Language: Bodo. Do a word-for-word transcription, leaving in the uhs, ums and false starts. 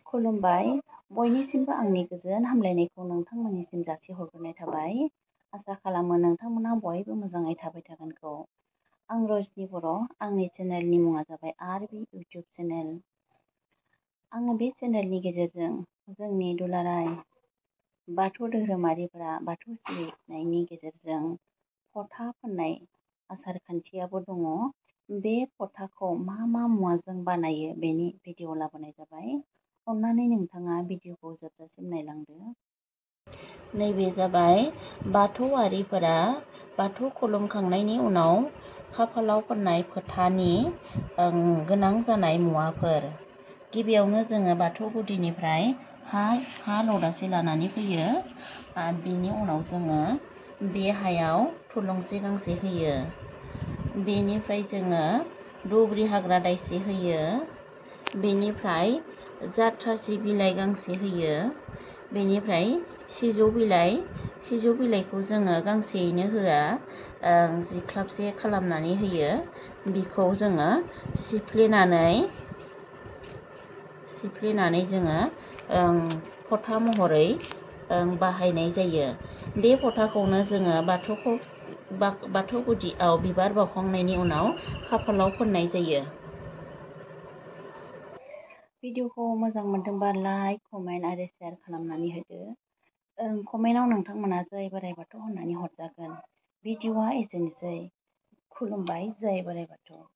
खुलुमबाय बयनिसिमबो आंनि गोजोन हामलायनायखौ नोंथांमोननिसिम जासिहरग्रोनाय थाबाय। आसा खालामो नोंथांमोना बयबो मोजाङै थाबाय थागोनखौ। आं रजनि बर', आंनि चेनेलनि मुङा जाबाय आर बि इउटुब चेनेल। आङो बे चेनेलनि गेजेरजों जोंनि दुलाराय बाथौ धोरोमारिफोरा बाथौ सिबिनायनि गेजेरजों फथा फोननाय आसार खान्थियाबो दङ। बे फथाखौ मा मा मुवाजों बानायो बेनि भिडिअ लाबोनाय जाबाय। अन्नानै नोंथाङा भिडिअखौ जोबजासिम नायलांदो। नैबे जाबाय बाथौआरिफोरा बाथौ खुलुमखांनायनि उनाव खाफालाव फोननाय फोथानि गोनां जानाय मुवाफोर। गिबियावनो जोङो बाथौ गुदिनिफ्राय हा हा लदासे लानानै फैयो। बेनि उनाव जोङो बे हायाव थुलुंसि गांसे होयो। बेनिफ्राय जोङो दुब्रि हाग्रा दायसे होयो। बेनिफ्राय जाथ्रासि बिलाइ गांसे होयो। बेनिफ्राय सिजौ बिलाइ सिजौ बिलाइखौ जोङो गांसेयैनो होआ, जिख्लाबसे खालामनानै होयो। बिखौ जोङो सिफ्लेनानै सिफ्लेनानै जोङो फथा महरै बाहायनाय जायो। बे फथाखौनो जोङो बाथौखौ बाथौ गुदियाव बिबार बावखांनायनि उनाव खाफालाव फोननाय जायो। भिडिअखौ मोजां मोनदोंबा लाइक, कमेन्ट आरो शेयार खालामनानै होदो। कमेन्टआव नोंथांमोना जय बोराइ बाथौ होननानै हरजागोन। भिडिअआ एसेनोसै। खुलुमबाय, जय बोराइ बाथौ।